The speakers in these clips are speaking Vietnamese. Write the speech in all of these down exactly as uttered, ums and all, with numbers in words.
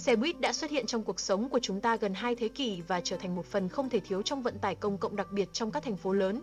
Xe buýt đã xuất hiện trong cuộc sống của chúng ta gần hai thế kỷ và trở thành một phần không thể thiếu trong vận tải công cộng, đặc biệt trong các thành phố lớn.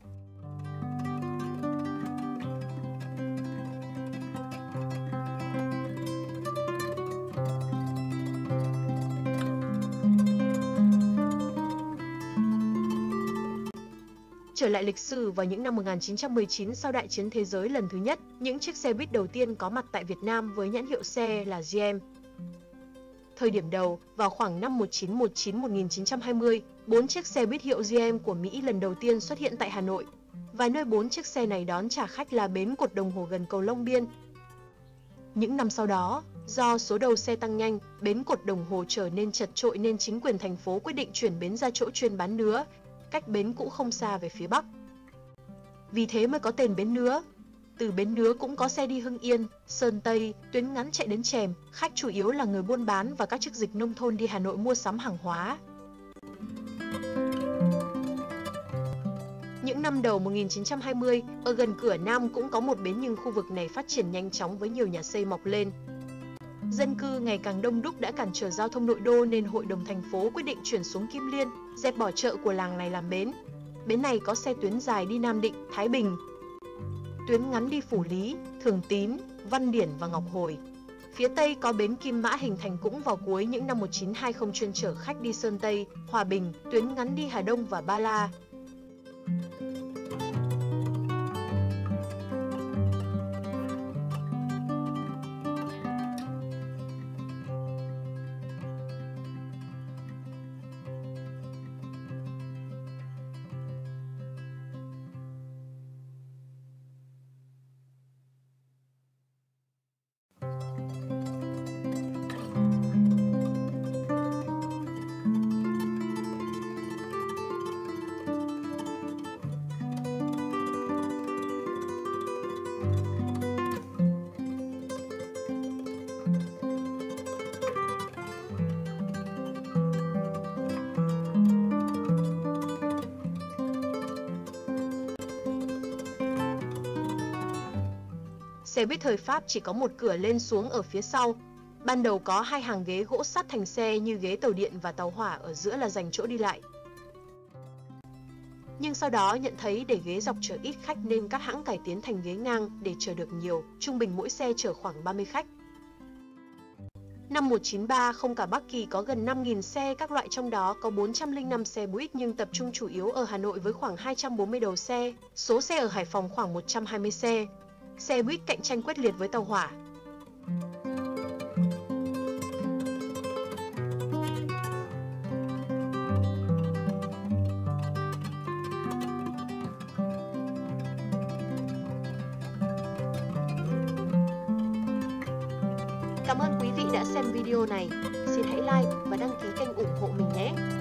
Trở lại lịch sử, vào những năm một nghìn chín trăm mười chín, sau Đại chiến thế giới lần thứ nhất, những chiếc xe buýt đầu tiên có mặt tại Việt Nam với nhãn hiệu xe là giê em. Thời điểm đầu, vào khoảng năm một nghìn chín trăm mười chín đến một nghìn chín trăm hai mươi, bốn chiếc xe buýt hiệu giê em của Mỹ lần đầu tiên xuất hiện tại Hà Nội. Và nơi bốn chiếc xe này đón trả khách là bến cột đồng hồ gần cầu Long Biên. Những năm sau đó, do số đầu xe tăng nhanh, bến cột đồng hồ trở nên chật chội nên chính quyền thành phố quyết định chuyển bến ra chỗ chuyên bán nứa, cách bến cũ không xa về phía Bắc. Vì thế mới có tên bến Nứa. Từ bến Nứa cũng có xe đi Hưng Yên, Sơn Tây, tuyến ngắn chạy đến Trèm, khách chủ yếu là người buôn bán và các chức dịch nông thôn đi Hà Nội mua sắm hàng hóa. Những năm đầu một nghìn chín trăm hai mươi, ở gần cửa Nam cũng có một bến nhưng khu vực này phát triển nhanh chóng với nhiều nhà xây mọc lên. Dân cư ngày càng đông đúc đã cản trở giao thông nội đô nên Hội đồng thành phố quyết định chuyển xuống Kim Liên, dẹp bỏ chợ của làng này làm bến. Bến này có xe tuyến dài đi Nam Định, Thái Bình, tuyến ngắn đi Phủ Lý, Thường Tín, Văn Điển và Ngọc Hồi. Phía Tây có bến Kim Mã hình thành cũng vào cuối những năm một nghìn chín trăm hai mươi chuyên chở khách đi Sơn Tây, Hòa Bình, tuyến ngắn đi Hà Đông và Ba La. Xe buýt thời Pháp chỉ có một cửa lên xuống ở phía sau. Ban đầu có hai hàng ghế gỗ sắt thành xe như ghế tàu điện và tàu hỏa, ở giữa là dành chỗ đi lại. Nhưng sau đó nhận thấy để ghế dọc chở ít khách nên các hãng cải tiến thành ghế ngang để chở được nhiều, trung bình mỗi xe chở khoảng ba mươi khách. Năm một nghìn chín trăm ba mươi, cả Bắc Kỳ có gần năm nghìn xe các loại, trong đó có bốn trăm lẻ năm xe buýt nhưng tập trung chủ yếu ở Hà Nội với khoảng hai trăm bốn mươi đầu xe, số xe ở Hải Phòng khoảng một trăm hai mươi xe. Xe buýt cạnh tranh quyết liệt với tàu hỏa. Cảm ơn quý vị đã xem video này. Xin hãy like và đăng ký kênh ủng hộ mình nhé!